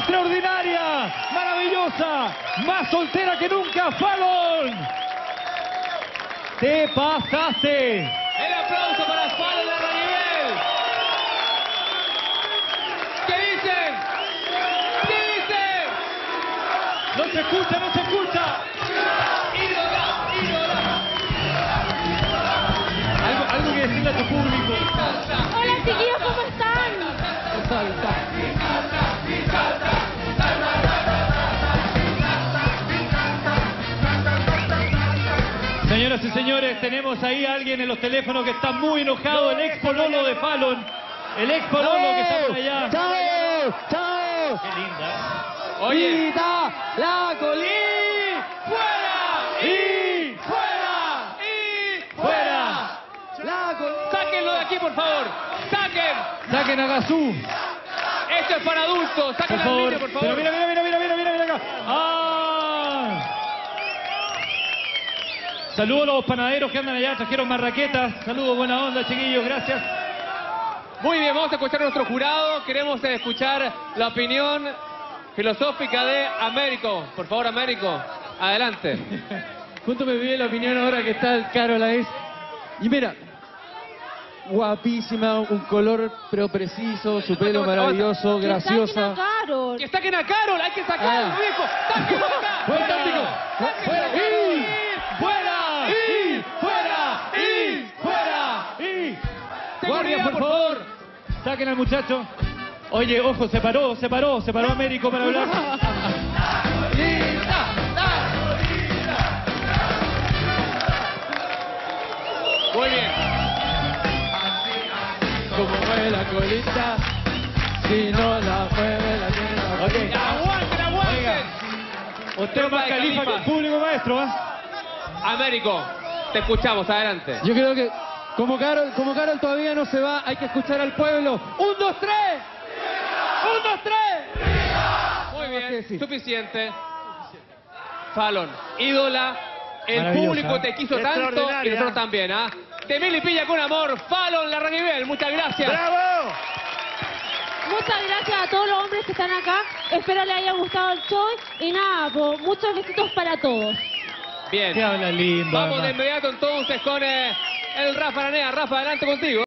extraordinaria, maravillosa, más soltera que nunca, Fallon. Te pasaste. El aplauso para Fallon Larrañaga. ¿Qué dicen? ¿Qué dicen? No se escucha, no se escucha. ¡Ídola! ¡Ídola! Algo que decirle a tu público. Hola chiquillos, ¿cómo están? Señoras y señores, tenemos ahí a alguien en los teléfonos que está muy enojado, el ex pololo de Fallon. El ex pololo que está por allá. ¡Chao! ¡Chao! Qué linda. Oye, ¡Quita la colina! ¡fuera! ¡Y! ¡Fuera! ¡Y! ¡Fuera! ¡La colina! ¡Sáquenlo de aquí, por favor! ¡Saquen! ¡Saquen a Gazú! Esto es para adultos. Por ¡Saquen al favor. niño, por favor! Pero mira acá. ¡Ah! Saludos a los panaderos que andan allá, trajeron marraquetas. Saludos, buena onda, chiquillos, gracias. Muy bien, vamos a escuchar a nuestro jurado. Queremos escuchar la opinión filosófica de Américo. Por favor, Américo, adelante. Junto me viene la opinión ahora que está el Caroline. Y mira, guapísima, un color pero preciso, su pelo maravilloso, graciosa. Carol. ¡Que saquen a Carol! ¡Hay que sacarlo, viejo! ¡Sáquenlo de acá! Fuera. ¡Táctico! Fuera. ¡Y! ¡Fuera! ¡Y! ¡Fuera! ¡Y! ¡Fuera! ¡Y! Guardia, por favor. Saquen al muchacho. Oye, ojo, se paró Américo para hablar. Muy bien. Como mueve la colita, si no la mueve la tiene. Ok. ¡Aguanten, aguanten! Usted es más califa que el público maestro, ¿ah? Américo, te escuchamos, adelante. Yo creo que como Carol todavía no se va, hay que escuchar al pueblo. ¡Un, dos, tres! ¡Un, dos, tres! Muy bien, Sí. suficiente. Fallon, ídola. El Maravillosa. público te quiso tanto y Extraordinaria. nosotros también, ¿ah? Temil y Pilla con amor. Fallon Larrañaga, muchas gracias. ¡Bravo! Muchas gracias a todos los hombres que están acá. Espero les haya gustado el show. Y nada, pues, muchos besitos para todos. Bien. Que habla lindo. Vamos de además. inmediato entonces con el Rafa Aranea. Rafa, adelante contigo.